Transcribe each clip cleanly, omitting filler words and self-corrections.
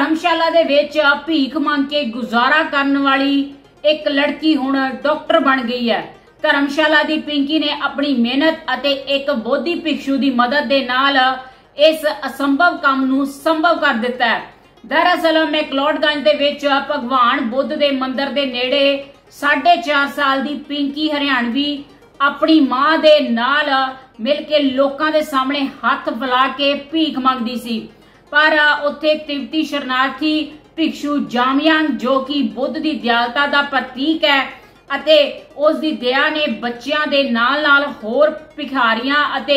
ਧਰਮਸ਼ਾਲਾ ਦੇ ਵਿੱਚ ਭੀਖ ਮੰਗ ਕੇ ਗੁਜ਼ਾਰਾ ਕਰਨ ਵਾਲੀ ਇੱਕ ਲੜਕੀ ਹੁਣ ਡਾਕਟਰ ਬਣ ਗਈ ਹੈ। ਧਰਮਸ਼ਾਲਾ ਦੀ ਪਿੰਕੀ ਨੇ ਆਪਣੀ ਮਿਹਨਤ ਅਤੇ ਇੱਕ ਬੋਧੀ ਭਿਕਸ਼ੂ ਦੀ ਮਦਦ ਦੇ ਨਾਲ ਇਸ ਅਸੰਭਵ ਕੰਮ ਨੂੰ ਸੰਭਵ ਕਰ ਦਿੱਤਾ ਹੈ। ਦਰਅਸਲ ਮੈਕਲੋਡਗੰਜ ਦੇ ਵਿੱਚ ਭਗਵਾਨ ਬੁੱਧ ਦੇ ਮੰਦਿਰ ਦੇ ਨੇੜੇ 4.5 ਸਾਲ ਦੀ ਪਿੰਕੀ ਹਰਿਆਣਵੀ ਆਪਣੀ ਮਾਂ ਦੇ ਨਾਲ ਮਿਲ ਕੇ ਲੋਕਾਂ ਦੇ ਸਾਹਮਣੇ ਹੱਥ ਫੈਲਾ ਕੇ ਭੀਖ ਮੰਗਦੀ ਸੀ, ਪਰ ਉੱਥੇ ਤਿੱਬਤੀ ਸ਼ਰਨਾਰਥੀ ਭਿਕਸ਼ੂ ਜਾਮਯਾਂਗ ਜੋ ਕਿ ਬੁੱਧ ਦੀ ਦਿਆਲਤਾ ਦਾ ਪ੍ਰਤੀਕ ਹੈ ਅਤੇ ਉਸ ਦੀ ਦਇਆ ਨੇ ਬੱਚਿਆਂ ਦੇ ਨਾਲ ਹੋਰ ਭਿਖਾਰੀਆਂ ਅਤੇ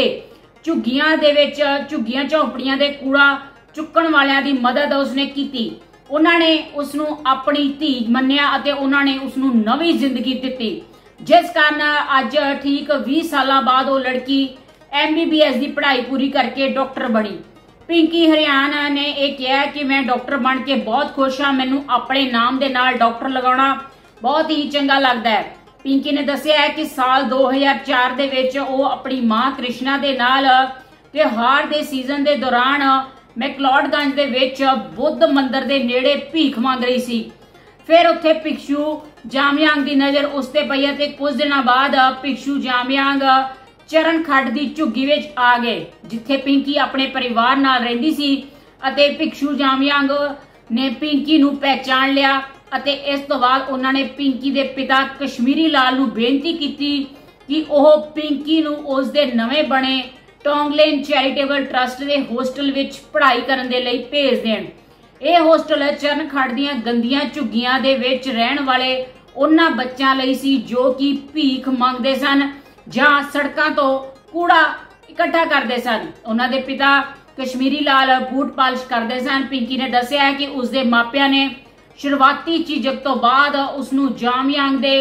ਝੁੱਗੀਆਂ ਝੌਂਪੜੀਆਂ ਦੇ ਕੂੜਾ ਚੁੱਕਣ ਵਾਲਿਆਂ ਦੀ ਮਦਦ ਉਸਨੇ ਕੀਤੀ। ਉਹਨਾਂ ਨੇ ਉਸ ਨੂੰ ਆਪਣੀ ਧੀ ਮੰਨਿਆ ਅਤੇ ਉਹਨਾਂ ਨੇ ਉਸ ਨੂੰ ਨਵੀਂ ਜ਼ਿੰਦਗੀ ਦਿੱਤੀ, ਜਿਸ ਕਾਰਨ ਅੱਜ ਠੀਕ 20 ਸਾਲਾਂ ਬਾਅਦ ਉਹ ਲੜਕੀ MBBS ਦੀ ਪੜ੍ਹਾਈ ਪੂਰੀ ਕਰਕੇ ਡਾਕਟਰ ਬਣੀ। ਪਿੰਕੀ ਹਰਿਆਣਾ ਨੇ ਇਹ ਕਿਹਾ ਕਿ ਮੈਂ ਡਾਕਟਰ ਬਣ ਕੇ ਬਹੁਤ ਖੁਸ਼ ਹਾਂ, ਮੈਨੂੰ ਆਪਣੇ ਨਾਮ ਦੇ ਨਾਲ ਡਾਕਟਰ ਲਗਾਉਣਾ ਬਹੁਤ ਹੀ ਚੰਗਾ ਲੱਗਦਾ ਹੈ। ਪਿੰਕੀ ਨੇ ਦੱਸਿਆ ਹੈ ਕਿ ਸਾਲ 2004 ਦੇ ਵਿੱਚ ਉਹ ਆਪਣੀ ਮਾਂ ਕ੍ਰਿਸ਼ਨਾ ਦੇ ਨਾਲ ਤਿਉਹਾਰ ਦੇ ਸੀਜ਼ਨ ਦੇ ਦੌਰਾਨ ਮੈਕਲੋਡਗੰਜ ਦੇ ਵਿੱਚ ਬੁੱਧ ਮੰਦਿਰ ਦੇ ਨੇੜੇ ਭੀਖ ਮੰਗ ਰਹੀ ਸੀ। ਫਿਰ ਉੱਥੇ ਭਿਕਸ਼ੂ ਜਾਮਯਾਂਗ ਦੀ ਨਜ਼ਰ ਉਸ ਤੇ ਪਈ ਅਤੇ ਕੁਝ ਦਿਨਾਂ ਬਾਅਦ ਭਿਕਸ਼ੂ ਜਾਮਯਾਂਗ ਚਰਨ ਖੱਡ ਦੀ ਝੁੱਗੀ ਵਿੱਚ ਆ ਗਏ, ਜਿੱਥੇ ਪਿੰਕੀ ਆਪਣੇ ਪਰਿਵਾਰ ਨਾਲ ਰਹਿੰਦੀ ਸੀ ਅਤੇ ਭਿਕਸ਼ੂ ਜਾਮਯਾਂਗ ਨੇ ਪਿੰਕੀ ਨੂੰ ਪਹਿਚਾਣ ਲਿਆ ਅਤੇ ਇਸ ਤੋਂ ਬਾਅਦ ਉਹਨਾਂ ਨੇ ਪਿੰਕੀ ਦੇ ਪਿਤਾ ਕਸ਼ਮੀਰੀ ਲਾਲ ਨੂੰ ਬੇਨਤੀ ਕੀਤੀ ਕਿ ਉਹ ਪਿੰਕੀ ਨੂੰ ਉਸ ਦੇ ਨਵੇਂ ਬਣੇ ਟੋਂਗਲੇਨ ਚੈਰੀਟੇਬਲ ਟਰਸਟ ਦੇ ਹੋਸਟਲ ਵਿੱਚ ਪੜ੍ਹਾਈ ਕਰਨ ਦੇ ਲਈ ਭੇਜ ਦੇਣ। ਇਹ ਹੋਸਟਲ ਚਰਨ ਖੱਡ ਦੀਆਂ ਗੰਦੀਆਂ ਝੁੱਗੀਆਂ ਦੇ ਵਿੱਚ ਰਹਿਣ ਵਾਲੇ ਉਹਨਾਂ ਬੱਚਿਆਂ ਲਈ ਸੀ ਜੋ ਕਿ ਭੀਖ ਮੰਗਦੇ ਸਨ ਜਾਂ ਸੜਕਾਂ ਤੋਂ ਕੂੜਾ ਇਕੱਠਾ ਕਰਦੇ ਸਨ। ਉਹਨਾਂ ਦੇ ਪਿਤਾ ਕਸ਼ਮੀਰੀ ਲਾਲ ਬੂਟ ਪਾਲਿਸ਼ ਕਰਦੇ ਸਨ। ਪਿੰਕੀ ਨੇ ਦੱਸਿਆ ਕਿ ਉਸ ਦੇ ਮਾਪਿਆਂ ਨੇ ਸ਼ੁਰੂਆਤੀ ਝਿਜਕ ਤੋਂ ਬਾਅਦ ਉਸ ਨੂੰ ਜਾਮਯਾਂਗ ਦੇ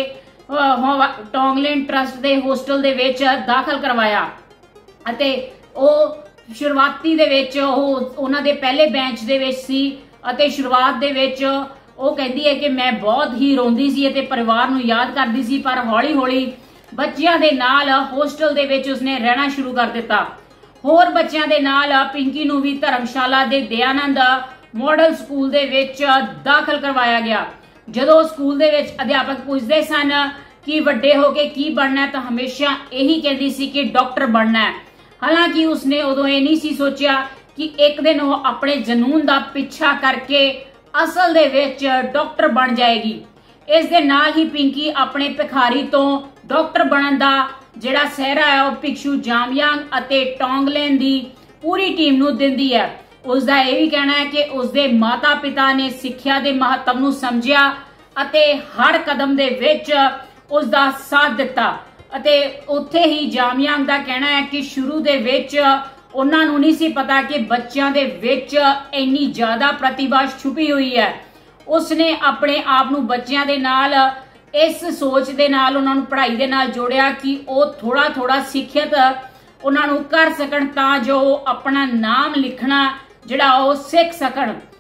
ਟੋਂਗਲੇਨ ਟਰਸਟ ਦੇ ਹੋਸਟਲ ਦੇ ਵਿੱਚ ਦਾਖਲ ਕਰਵਾਇਆ ਅਤੇ ਉਹ ਸ਼ੁਰੂਆਤੀ ਦੇ ਵਿੱਚ ਉਹਨਾਂ ਦੇ ਪਹਿਲੇ ਬੈਂਚ ਦੇ ਵਿੱਚ ਸੀ ਅਤੇ ਸ਼ੁਰੂਆਤ ਦੇ ਵਿੱਚ ਉਹ ਕਹਿੰਦੀ ਹੈ ਕਿ ਮੈਂ ਬਹੁਤ ਹੀ ਰੋਂਦੀ ਸੀ ਅਤੇ ਪਰਿਵਾਰ ਨੂੰ ਯਾਦ ਕਰਦੀ ਸੀ, ਪਰ ਹੌਲੀ-ਹੌਲੀ ਬੱਚਿਆਂ ਦੇ ਨਾਲ ਹੋਸਟਲ ਦੇ ਵਿੱਚ ਉਸਨੇ ਰਹਿਣਾ ਸ਼ੁਰੂ ਕਰ ਦਿੱਤਾ। ਹੋਰ ਬੱਚਿਆਂ ਦੇ ਨਾਲ ਪਿੰਕੀ ਨੂੰ ਵੀ ਧਰਮਸ਼ਾਲਾ ਦੇ ਦਯਾਨੰਦ ਮਾਡਲ ਸਕੂਲ ਦੇ ਵਿੱਚ ਦਾਖਲ ਕਰਵਾਇਆ ਗਿਆ। ਜਦੋਂ ਸਕੂਲ ਦੇ ਵਿੱਚ ਅਧਿਆਪਕ ਪੁੱਛਦੇ ਸਨ ਕਿ ਵੱਡੇ ਹੋ ਕੇ ਕੀ ਬਣਨਾ, ਤਾਂ ਹਮੇਸ਼ਾ ਇਹੀ ਕਹਿੰਦੀ ਸੀ ਕਿ ਡਾਕਟਰ ਬਣਨਾ ਹੈ। ਹਾਲਾਂਕਿ ਉਸਨੇ ਉਦੋਂ ਇਹ ਨਹੀਂ ਸੀ ਸੋਚਿਆ ਕਿ ਇੱਕ ਦਿਨ ਉਹ ਆਪਣੇ ਜਨੂਨ ਦਾ ਪਿੱਛਾ ਕਰਕੇ ਅਸਲ ਦੇ ਵਿੱਚ ਡਾਕਟਰ ਬਣ ਜਾਏਗੀ। ਇਸ ਦੇ ਨਾਲ ਹੀ ਪਿੰਕੀ ਆਪਣੇ ਭਿਖਾਰੀ ਤੋਂ ਡਾਕਟਰ ਬਣਨ ਦਾ ਜਿਹੜਾ ਸਿਹਰਾ ਹੈ ਉਹ ਭਿਕਸ਼ੂ ਜਾਮਯਾਂਗ ਅਤੇ ਟੋਂਗਲੇਨ ਦੀ ਪੂਰੀ ਟੀਮ ਨੂੰ ਦਿੰਦੀ ਹੈ। ਉਸ ਦਾ ਇਹ ਵੀ ਕਹਿਣਾ ਹੈ ਕਿ ਉਸ ਦੇ ਮਾਤਾ ਪਿਤਾ ਨੇ ਸਿੱਖਿਆ ਦੇ ਮਹੱਤਵ ਨੂੰ ਸਮਝਿਆ ਅਤੇ ਹਰ ਕਦਮ ਦੇ ਵਿੱਚ ਉਸ ਦਾ ਸਾਥ ਦਿੱਤਾ। ਅਤੇ ਉੱਥੇ ਹੀ ਜਾਮਯਾਂਗ ਦਾ ਕਹਿਣਾ ਹੈ ਕਿ ਸ਼ੁਰੂ ਦੇ ਵਿੱਚ ਉਹਨਾਂ ਨੂੰ ਨਹੀਂ ਸੀ ਪਤਾ ਕਿ ਬੱਚਿਆਂ ਦੇ ਵਿੱਚ ਇੰਨੀ ਜ਼ਿਆਦਾ ਪ੍ਰਤਿਭਾ ਛੁਪੀ ਹੋਈ ਹੈ। ਉਸਨੇ ਆਪਣੇ ਆਪ ਨੂੰ ਬੱਚਿਆਂ ਦੇ ਨਾਲ ਇਸ ਸੋਚ ਦੇ ਨਾਲ ਉਹਨਾਂ ਨੂੰ ਪੜ੍ਹਾਈ ਦੇ ਨਾਲ ਜੋੜਿਆ ਕਿ ਉਹ ਥੋੜਾ ਸਿੱਖਿਅਤ ਉਹਨਾਂ ਨੂੰ ਕਰ ਸਕਣ ਤਾਂ ਜੋ ਆਪਣਾ ਨਾਮ ਲਿਖਣਾ ਜਿਹੜਾ ਉਹ ਸਿੱਖ ਸਕਣ।